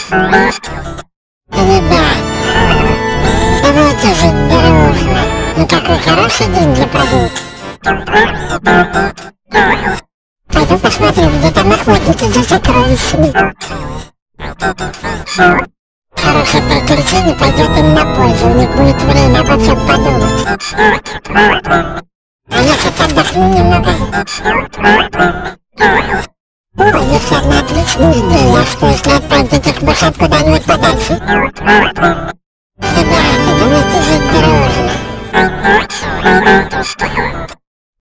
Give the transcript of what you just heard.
Ребят, давайте жить дружно. Ну такой хороший день для прогулки. Пойду посмотрю, где там охотники за сокровищами. Хорошее приключение пойдет им на пользу, у них будет время обо всем подумать. А я хоть отдохну немного. Ой, есть одна отличная идея, что если отправить этих мышат куда-нибудь подальше.